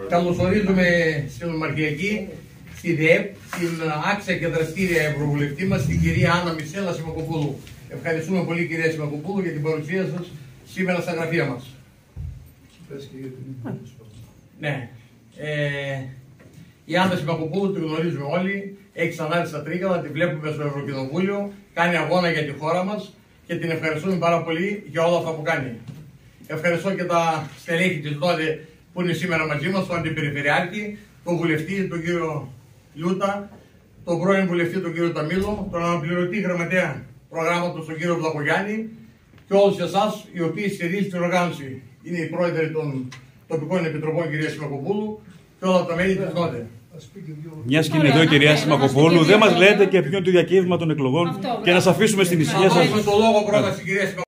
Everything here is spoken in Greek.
Καλωσορίζουμε στην Ομαρχιακή, στη ΔΕΕΠ, την άξια και δραστήρια ευρωβουλευτή μας, την κυρία Άννα Μισέλα Σιμακοπούλου. Ευχαριστούμε πολύ, κυρία Σιμακοπούλου, για την παρουσία σας σήμερα στα γραφεία μας. Ναι. Η Άννα Σιμακοπούλου την γνωρίζουμε όλοι, έχει ξανάρθει στα Τρίκαλα, τη βλέπουμε στο Ευρωκοινοβούλιο, κάνει αγώνα για τη χώρα μας και την ευχαριστούμε πάρα πολύ για όλα αυτά που κάνει. Ευχαριστώ και τα στελέχη της ΔΟΔΕ που είναι σήμερα μαζί μας, τον Αντιπεριφερειάρχη, τον βουλευτή, τον κύριο Λιούτα, τον πρώην βουλευτή, τον κύριο Ταμίλο, τον αναπληρωτή γραμματέα προγράμματος, τον κύριο Βλαχογιάννη και όλους εσάς οι οποίοι στηρίζουν την οργάνωση. Είναι οι πρόεδροι των τοπικών επιτροπών, κυρία Σιμακοπούλου, και όλα τα μέλη της ΔΟΔΕ. Μια και είναι εδώ η κυρία Σιμακοπούλου, δεν μας λέτε και ποιο είναι το διακύβευμα των εκλογών και να σας αφήσουμε στην ησυχία σας.